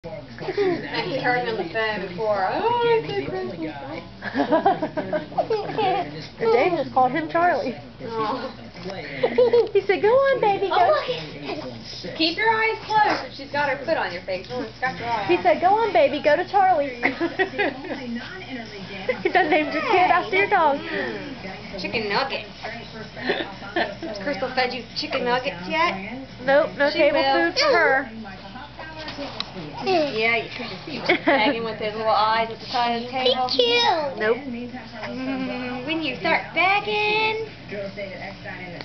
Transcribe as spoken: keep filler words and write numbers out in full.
And he heard me on the phone before. Oh, it's a Christmas. Dave just called him Charlie. Oh. He said, "Go on, baby, go." Oh, keep your eyes closed if she's got her foot on your face. Don't scratch your eye. He said, "Go on, baby, go to Charlie." That named your kid after your dog. Mm. Chicken nuggets. Has Crystal fed you chicken nuggets yet? Nope, no She table will. food for her. Yeah, you could just see him begging with his little eyes at the side of the table. Nope. Mm, when you start begging.